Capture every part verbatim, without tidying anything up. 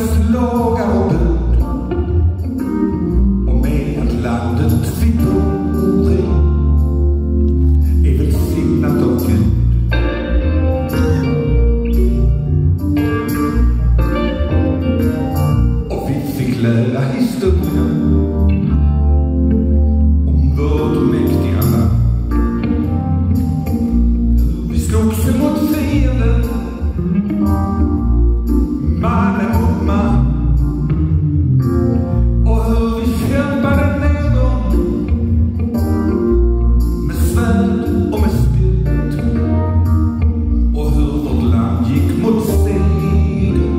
dess lagar och bud, och med att landet vi bor i är välsignat av Gud. Och vi fick lära historien om vårt mäktiga land. Hur vi slogs mot fienden, mannen mot man, och hur vi kämpade ner dem med svärd och med spjut, och hur vårt land gick mot seger,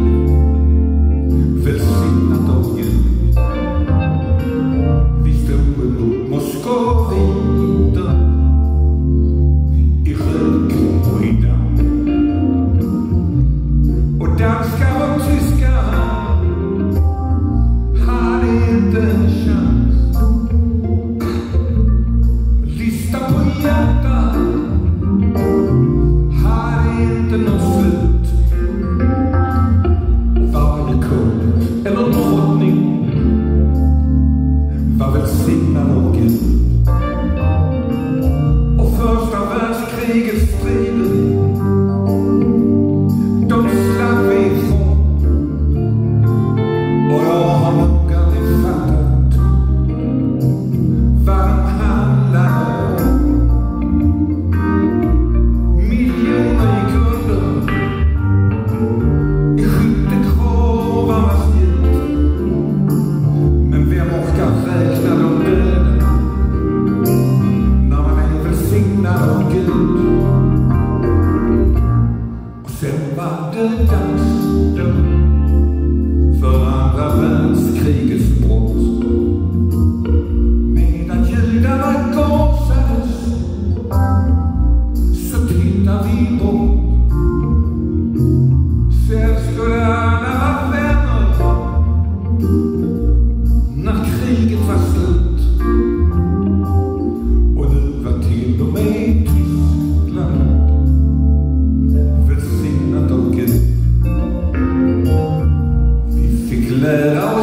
välsignat av Gud. Vi stod emot moskoviter i rök och i damm, och danskar och tyskar hade inte en chans. Lista på hjärtat hade inte något slut, och varje kung eller drottning var välsignad av Gud. Och första världskrigets strider, de slapp vi ifrån, och jag har nog aldrig fattat vad de handlar om. Miljoner gick under i skyttegravarnas ljud, men vem orkar räkna de döda när man är välsignad av Gud? Och sen var det dags då för andra världskrigets brott. Medan judarna gasades så tittar vi bort. Sen skulle alla vara vänner när kriget var slut. Och nu var till och med Tyskland välsignat av Gud. Vi fick lära